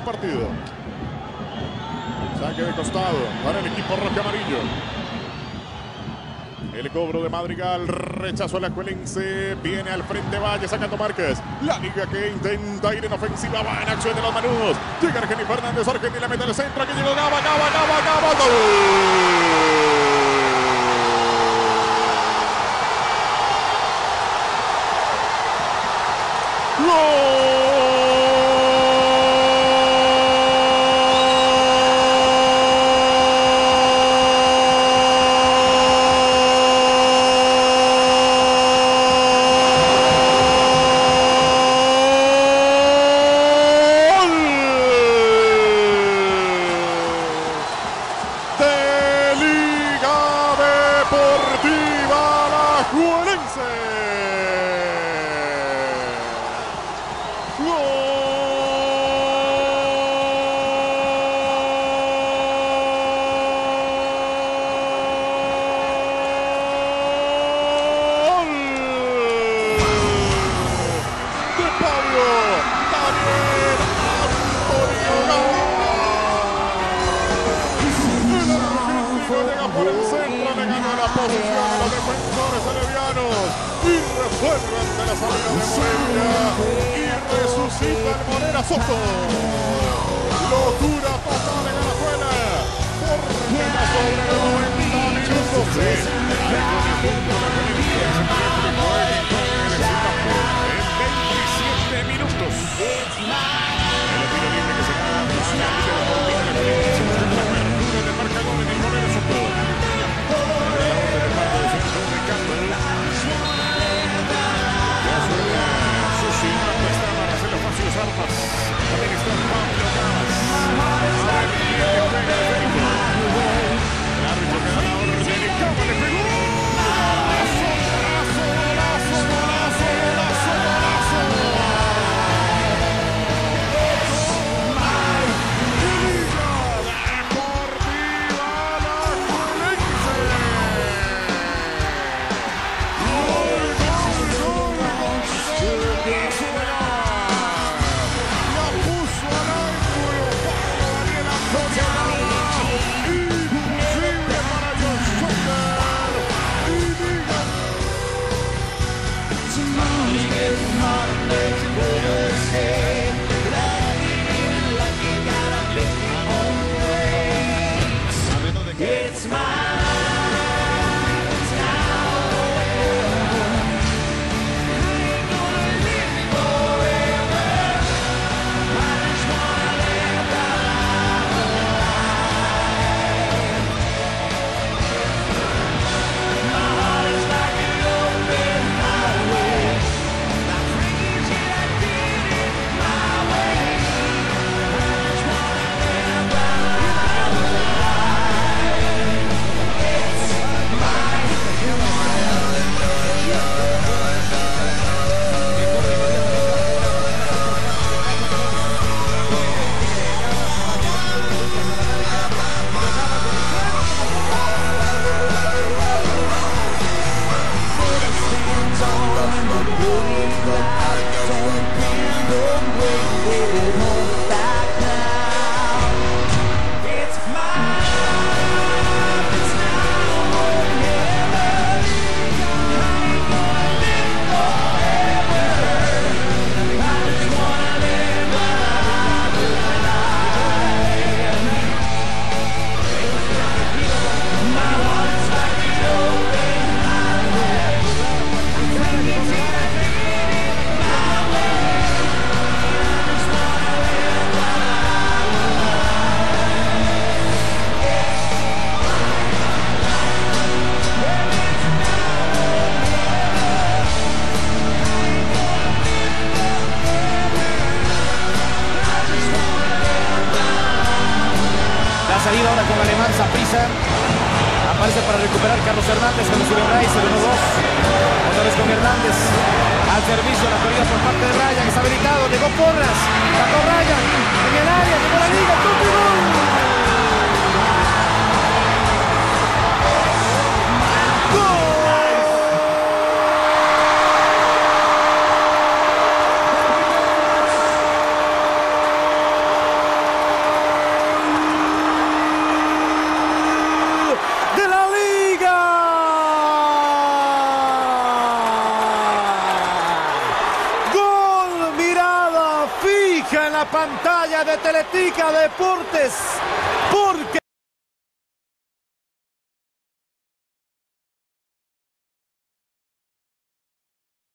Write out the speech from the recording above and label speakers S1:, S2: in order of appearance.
S1: partido. Saque de costado para el equipo rojo amarillo. El cobro de Madrigal, rechazo a la Alajuelense, viene al frente Valle sacando Márquez. La liga que intenta ir en ofensiva, va en acción de los Manús. Llega Argeni Fernández, Argeni le mete el centro, que llegó Gaba. ¡Gol! Deportiva Alajuelense. ¡Gol! De Pablo Daniel Antonio Gaba. El argentino llega por el centro, le gana la posición a los defensores bolivianos y resuelven de la salida de Morelia y resucita el Morera Soto. Locura total en Alajuela porque ya sobre los 90 minutos. Sí, en 27 minutos. El tiro libre que se gana la posición de marca gol en el Morera Soto. Armas. También está Pablo Gabas. El árbitro que da la orden y Gaba le pegó.
S2: Salida ahora con Alemán Saprissa. Aparece para recuperar Carlos Hernández con el Reyes, el 1-2. Otra vez con Hernández. Al servicio, la corrida por parte de Ryan. Está habilitado, llegó Porras. Sacó Ryan en el área, llegó la liga. ¡Toque gol! la pantalla de Teletica Deportes.